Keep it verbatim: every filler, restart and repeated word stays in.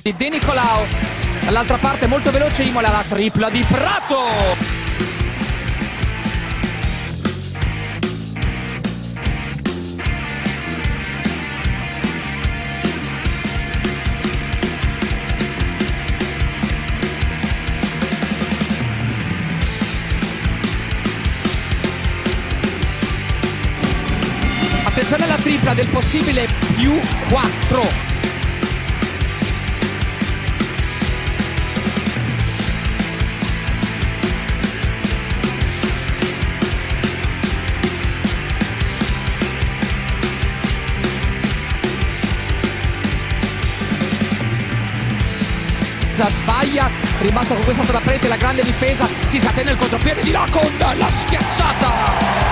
di De Nicolao. Dall'altra parte molto veloce Imola, la tripla di Prato. Attenzione alla tripla del possibile più quattro. Sbaglia, rimasto con questa da parete, la grande difesa, si scatena il contropiede di là con la schiacciata.